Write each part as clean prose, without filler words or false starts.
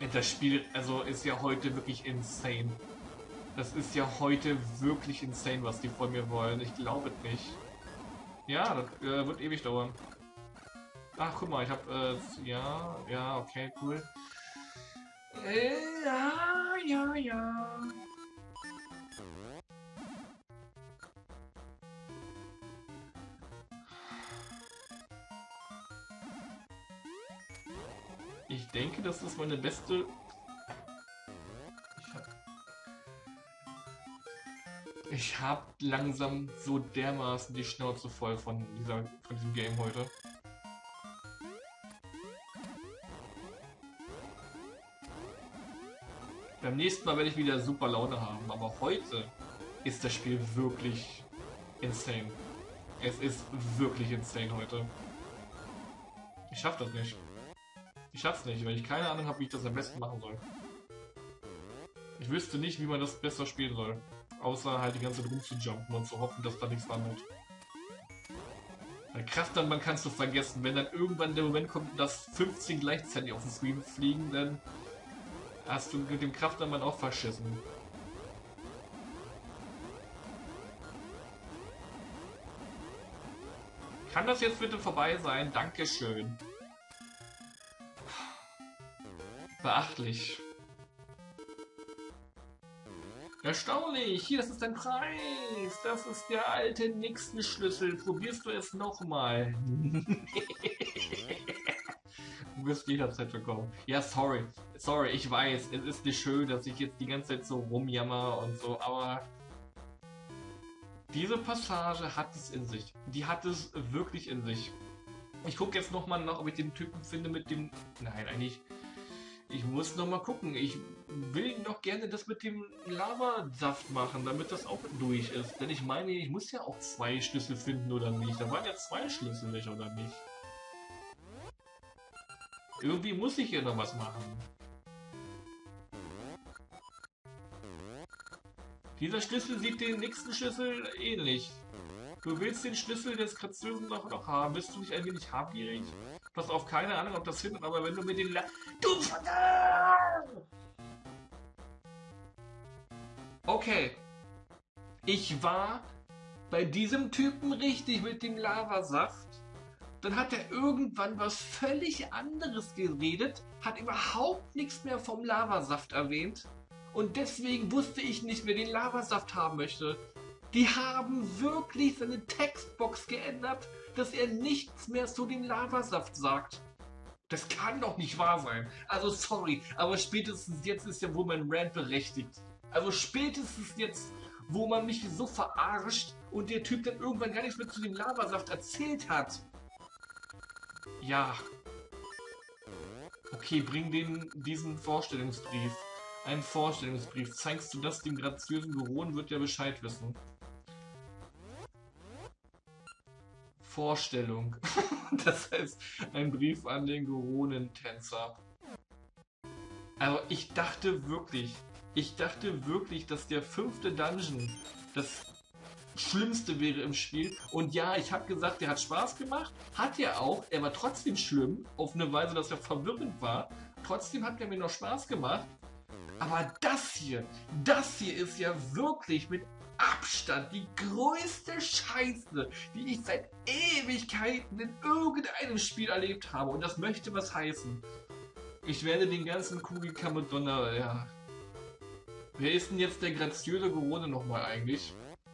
Das Spiel, also ist ja heute wirklich insane. Das ist ja heute wirklich insane, was die von mir wollen. Ich glaube es nicht. Ja, das wird ewig dauern. Ach, guck mal, ich habe, ja, okay, cool. Ja. Ich denke, das ist meine beste... Ich hab langsam so dermaßen die Schnauze voll von diesem Game heute. Beim nächsten Mal werde ich wieder super Laune haben, aber heute ist das Spiel wirklich insane. Es ist wirklich insane heute. Ich schaff das nicht. Ich schaff's nicht, weil ich keine Ahnung habe, wie ich das am besten machen soll. Ich wüsste nicht, wie man das besser spielen soll. Außer halt die ganze Zeit rumzujumpen und zu hoffen, dass da nichts wandert. Bei Kraftanbahn kannst du vergessen, wenn dann irgendwann der Moment kommt, dass 15 gleichzeitig auf den Screen fliegen, dann hast du mit dem Kraftanbahn auch verschissen. Kann das jetzt bitte vorbei sein? Dankeschön. Beachtlich. Erstaunlich! Hier, das ist dein Preis! Das ist der alte Nixon-Schlüssel. Probierst du es nochmal? Du wirst jederzeit bekommen. Ja, sorry. Sorry, ich weiß, es ist nicht schön, dass ich jetzt die ganze Zeit so rumjammer und so, aber diese Passage hat es in sich. Die hat es wirklich in sich. Ich gucke jetzt nochmal nach, ob ich den Typen finde mit dem... Nein, eigentlich... Ich muss noch mal gucken. Ich will noch gerne das mit dem Lavasaft machen, damit das auch durch ist. Denn ich meine, ich muss ja auch 2 Schlüssel finden, oder nicht? Da waren ja 2 Schlüssel nicht, oder nicht? Irgendwie muss ich hier noch was machen. Dieser Schlüssel sieht den nächsten Schlüssel ähnlich. Du willst den Schlüssel des Graziösen noch haben. Bist du nicht ein wenig habgierig? Pass auf, keine Ahnung, ob das findet, aber wenn du mit den Du verdammt! Okay. Ich war bei diesem Typen richtig mit dem Lavasaft. Dann hat er irgendwann was völlig anderes geredet, hat überhaupt nichts mehr vom Lavasaft erwähnt. Und deswegen wusste ich nicht, wer den Lavasaft haben möchte. Die haben wirklich seine Textbox geändert, dass er nichts mehr zu dem Lavasaft sagt. Das kann doch nicht wahr sein. Also sorry, aber spätestens jetzt ist ja wohl mein Rant berechtigt. Also spätestens jetzt, wo man mich so verarscht und der Typ dann irgendwann gar nichts mehr zu dem Lavasaft erzählt hat. Ja. Okay, bring diesen Vorstellungsbrief. Einen Vorstellungsbrief. Zeigst du das dem graziösen Goron, wird er Bescheid wissen. Vorstellung. Das heißt, ein Brief an den Goronentänzer. Also ich dachte wirklich, dass der 5. Dungeon das Schlimmste wäre im Spiel. Und ja, ich habe gesagt, der hat Spaß gemacht. Hat er auch. Er war trotzdem schlimm. Auf eine Weise, dass er verwirrend war. Trotzdem hat er mir noch Spaß gemacht. Aber das hier ist ja wirklich mit Abstand die größte Scheiße, die ich seit Ewigkeiten in irgendeinem Spiel erlebt habe. Und das möchte was heißen. Ich werde den ganzen Kugelkammer ja. Wer ist denn jetzt der graziöse Gorone nochmal eigentlich?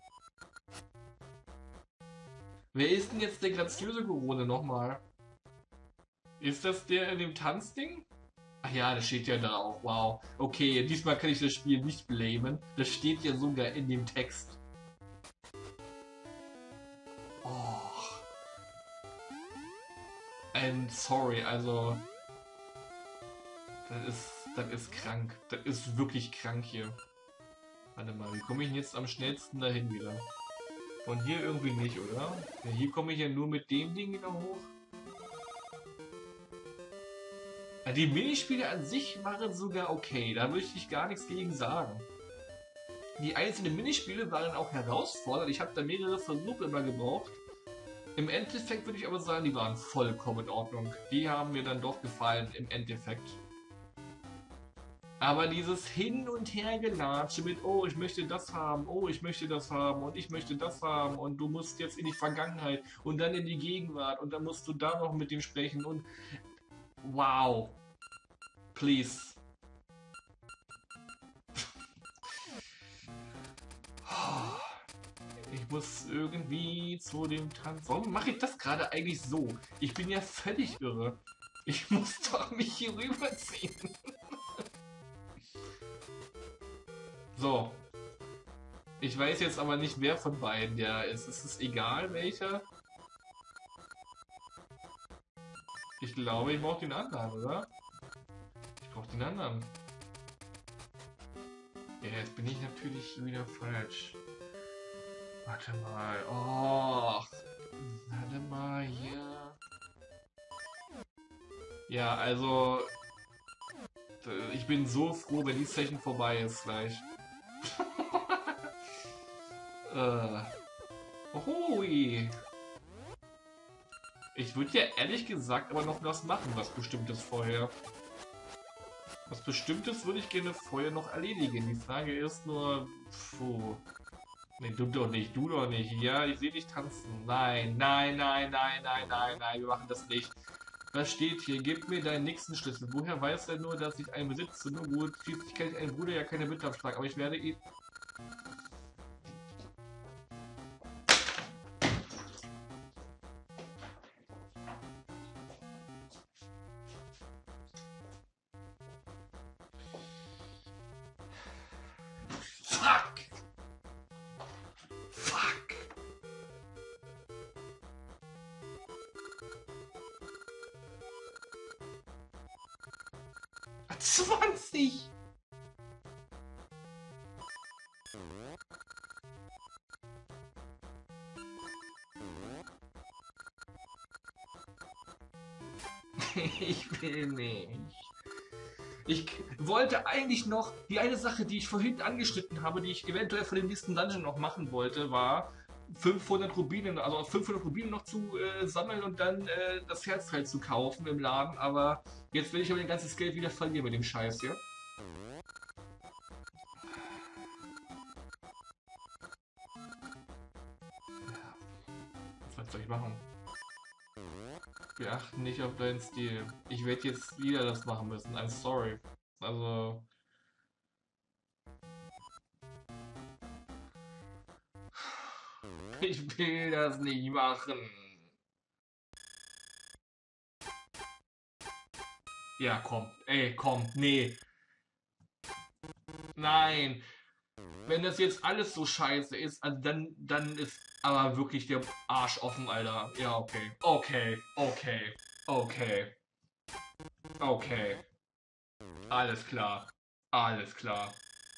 Wer ist denn jetzt der graziöse Gorone nochmal? Ist das der in dem Tanzding? Ach ja, das steht ja da auch. Wow. Okay, diesmal kann ich das Spiel nicht blamen. Das steht ja sogar in dem Text. Oh. I'm sorry, also... Das ist krank. Das ist wirklich krank hier. Warte mal, wie komme ich denn jetzt am schnellsten dahin wieder? Von hier irgendwie nicht, oder? Ja, hier komme ich ja nur mit dem Ding wieder hoch. Ja, die Minispiele an sich waren sogar okay. Da möchte ich gar nichts gegen sagen. Die einzelnen Minispiele waren auch herausfordernd. Ich habe da mehrere Versuche immer gebraucht. Im Endeffekt würde ich aber sagen, die waren vollkommen in Ordnung. Die haben mir dann doch gefallen im Endeffekt. Aber dieses Hin- und Hergelatsche mit, oh, ich möchte das haben, oh, ich möchte das haben und ich möchte das haben und du musst jetzt in die Vergangenheit und dann in die Gegenwart und dann musst du da noch mit ihm sprechen und wow, please. Ich muss irgendwie zu dem Tanz. Warum mache ich das gerade eigentlich so? Ich bin ja völlig irre. Ich muss doch mich hier rüberziehen. So. Ich weiß jetzt aber nicht, wer von beiden der ist. Ist es egal, welcher? Ich glaube, ich brauche den anderen, oder? Ich brauche den anderen. Ja, jetzt bin ich natürlich wieder falsch. Warte mal. Oh. Warte mal hier. Ja, also. Ich bin so froh, wenn die Session vorbei ist gleich. äh. Ohui. Ich würde ja ehrlich gesagt aber noch was machen, was Bestimmtes vorher. Was Bestimmtes würde ich gerne vorher noch erledigen. Die Frage ist nur, puh. Nee, du doch nicht, du doch nicht. Ja, ich sehe dich tanzen. Nein, nein, nein, nein, nein, nein, nein, wir machen das nicht. Was steht hier? Gib mir deinen nächsten Schlüssel. Woher weiß er nur, dass ich einen besitze? Nur gut, schließlich kann ich einen Bruder ja keine Bitte abschlagen, aber ich werde ihn... Fuck! Fuck! 20! Ich will nicht. Ich wollte eigentlich noch, die eine Sache, die ich vorhin angeschnitten habe, die ich eventuell für den nächsten Dungeon noch machen wollte, war 500 Rubine, also 500 Rubine noch zu sammeln und dann das Herzteil zu kaufen im Laden, aber jetzt will ich aber mein ganzes Geld wieder verlieren mit dem Scheiß hier. Was soll ich machen? Wir achten nicht auf deinen Stil. Ich werde jetzt wieder das machen müssen. I'm sorry. Also. Ich will das nicht machen. Ja, komm. Ey, komm. Nee. Nein. Wenn das jetzt alles so scheiße ist, also dann ist aber wirklich der Arsch offen, Alter. Ja, okay. Okay. Okay. Okay. Okay. Alles klar. Alles klar.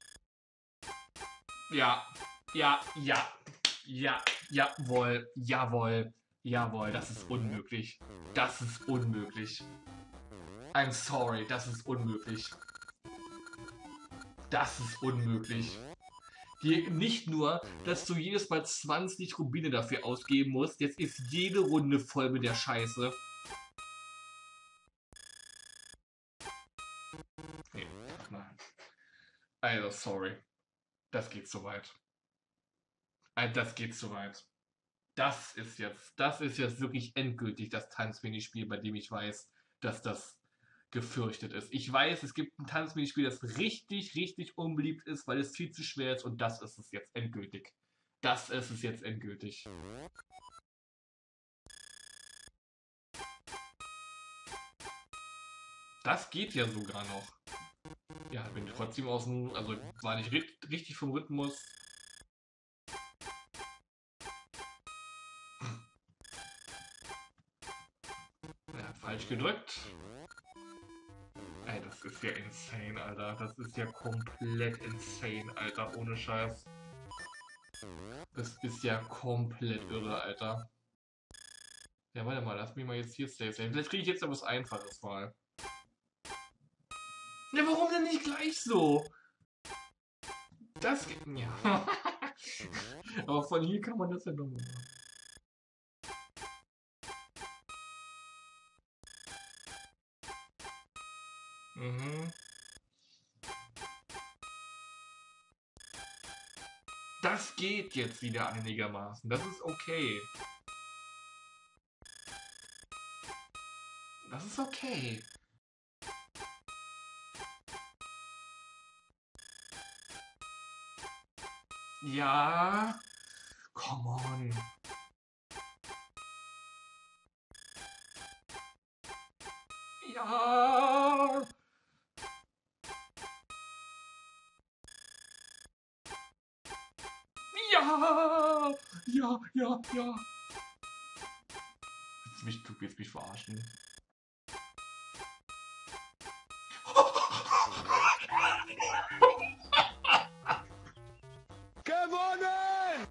Ja. Ja. Ja. Ja. Jawohl. Jawohl. Jawohl. Das ist unmöglich. Das ist unmöglich. I'm sorry. Das ist unmöglich. Das ist unmöglich. Hier nicht nur, dass du jedes Mal 20 Rubine dafür ausgeben musst, jetzt ist jede Runde voll mit der Scheiße. Nee, nein. Also, sorry. Das geht zu weit. Das geht zu weit. Das ist jetzt wirklich endgültig das Tanzminispiel, bei dem ich weiß, dass das gefürchtet ist. Ich weiß, es gibt ein Tanzminispiel, das richtig, richtig unbeliebt ist, weil es viel zu schwer ist und das ist es jetzt endgültig. Das ist es jetzt endgültig. Das geht ja sogar noch. Ja, bin trotzdem aus dem, also war nicht richtig vom Rhythmus. Er hat falsch gedrückt. Ey, das ist ja insane, Alter. Das ist ja komplett insane, Alter. Ohne Scheiß. Das ist ja komplett irre, Alter. Ja, warte mal, lass mich mal jetzt hier safe sein. Vielleicht kriege ich jetzt aber was Einfaches mal. Ja, warum denn nicht gleich so? Das geht. Ja. Aber von hier kann man das ja nochmal machen. Mhm. Das geht jetzt wieder einigermaßen. Das ist okay. Das ist okay. Ja. Come on. Ja. Ja. Ja, ja, ja. Du willst mich verarschen. Gewonnen!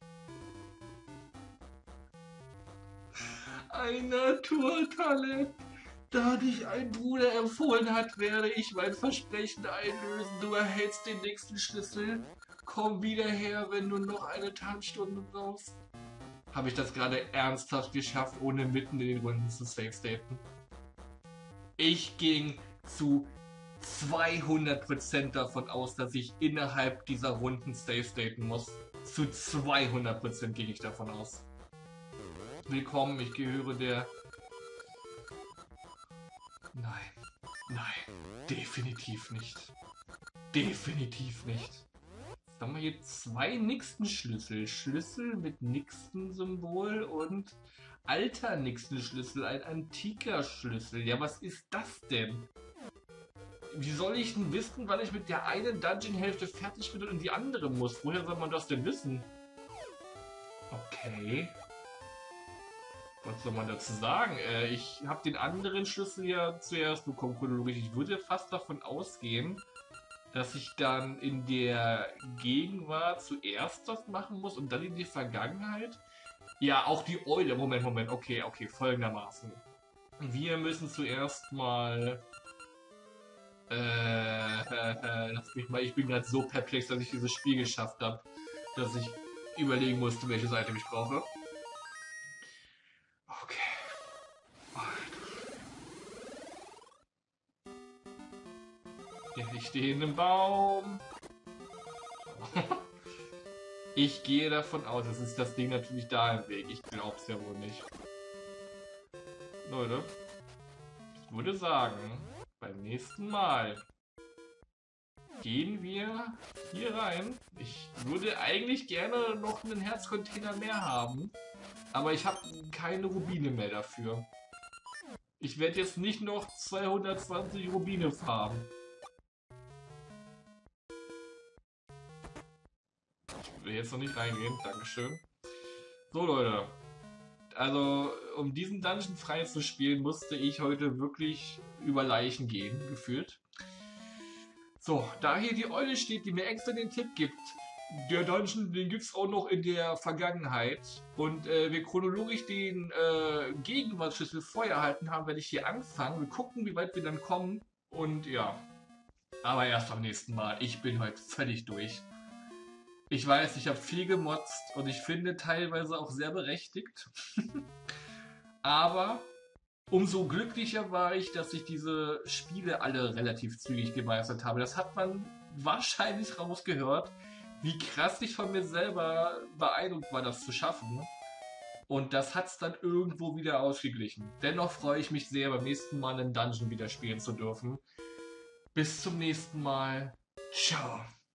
Ein Naturtalent. Da dich ein Bruder empfohlen hat, werde ich mein Versprechen einlösen. Du erhältst den nächsten Schlüssel. Komm wieder her, wenn du noch eine Tanzstunde brauchst. Habe ich das gerade ernsthaft geschafft, ohne mitten in den Runden zu safe-staten? Ich ging zu 200% davon aus, dass ich innerhalb dieser Runden safe-staten muss. Zu 200% ging ich davon aus. Willkommen, ich gehöre der... Nein, nein, definitiv nicht. Definitiv nicht. Jetzt haben wir hier zwei Nixon-Schlüssel. Schlüssel mit Nixon-Symbol und alter Nixon-Schlüssel, ein antiker Schlüssel. Ja, was ist das denn? Wie soll ich denn wissen, wann ich mit der einen Dungeon-Hälfte fertig bin und in die andere muss? Woher soll man das denn wissen? Okay. Was soll man dazu sagen? Ich habe den anderen Schlüssel ja zuerst bekommen, chronologisch. Ich würde fast davon ausgehen, dass ich dann in der Gegenwart zuerst das machen muss und dann in die Vergangenheit. Ja, auch die Eule. Moment. Okay, folgendermaßen. Wir müssen zuerst mal... lass mich mal, ich bin gerade so perplex, dass ich dieses Spiel geschafft habe, dass ich überlegen musste, welches Item ich brauche. Okay. Ja, ich stehe in einem Baum. Ich gehe davon aus, es ist das Ding natürlich da im Weg. Ich glaub's ja wohl nicht. Leute, ich würde sagen, beim nächsten Mal gehen wir hier rein. Ich würde eigentlich gerne noch einen Herzcontainer mehr haben, aber ich habe keine Rubine mehr dafür. Ich werde jetzt nicht noch 220 Rubine farmen. Ich will jetzt noch nicht reingehen, Dankeschön. So Leute, also um diesen Dungeon frei zu spielen, musste ich heute wirklich über Leichen gehen, gefühlt. So, da hier die Eule steht, die mir extra den Tipp gibt, der Dungeon, den gibt es auch noch in der Vergangenheit und wir chronologisch den Gegenwartsschlüssel vorher erhalten haben, werde ich hier anfangen. Wir gucken, wie weit wir dann kommen und ja, aber erst beim nächsten Mal. Ich bin heute völlig durch. Ich weiß, ich habe viel gemotzt und ich finde teilweise auch sehr berechtigt. Aber umso glücklicher war ich, dass ich diese Spiele alle relativ zügig gemeistert habe. Das hat man wahrscheinlich rausgehört, wie krass ich von mir selber beeindruckt war, das zu schaffen. Und das hat es dann irgendwo wieder ausgeglichen. Dennoch freue ich mich sehr, beim nächsten Mal einen Dungeon wieder spielen zu dürfen. Bis zum nächsten Mal. Ciao.